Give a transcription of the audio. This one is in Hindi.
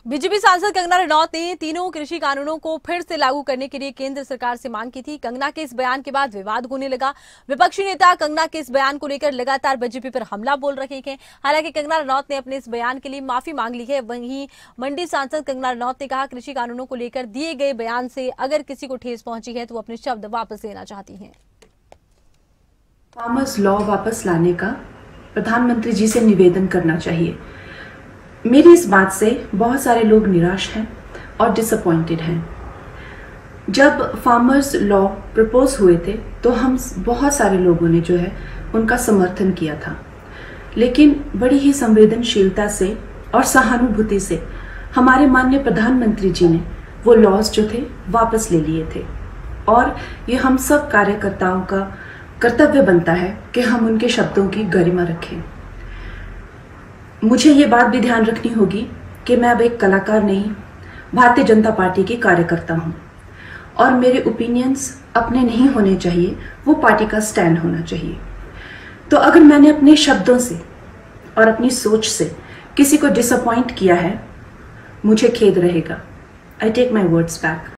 बीजेपी सांसद कंगना रनौत ने तीनों कृषि कानूनों को फिर से लागू करने के लिए केंद्र सरकार से मांग की थी। कंगना के इस बयान के बाद विवाद होने लगा। विपक्षी नेता कंगना के इस बयान को लेकर लगातार बीजेपी पर हमला बोल रहे हैं। हालांकि कंगना रनौत ने अपने इस बयान के लिए माफी मांग ली है। वहीं मंडी सांसद कंगना रनौत ने कहा, कृषि कानूनों को लेकर दिए गए बयान से अगर किसी को ठेस पहुंची है तो वो अपने शब्द वापस लेना चाहती है। फार्मर्स लॉ वापस लाने का प्रधानमंत्री जी से निवेदन करना चाहिए। मेरी इस बात से बहुत सारे लोग निराश हैं और डिसअपॉइंटेड हैं। जब फार्मर्स लॉ प्रपोज हुए थे तो हम बहुत सारे लोगों ने जो है उनका समर्थन किया था, लेकिन बड़ी ही संवेदनशीलता से और सहानुभूति से हमारे माननीय प्रधानमंत्री जी ने वो लॉज जो थे वापस ले लिए थे। और ये हम सब कार्यकर्ताओं का कर्तव्य बनता है कि हम उनके शब्दों की गरिमा रखें। मुझे ये बात भी ध्यान रखनी होगी कि मैं अब एक कलाकार नहीं, भारतीय जनता पार्टी की कार्यकर्ता हूँ और मेरे ओपिनियंस अपने नहीं होने चाहिए, वो पार्टी का स्टैंड होना चाहिए। तो अगर मैंने अपने शब्दों से और अपनी सोच से किसी को डिसअपॉइंट किया है, मुझे खेद रहेगा। I take my words back.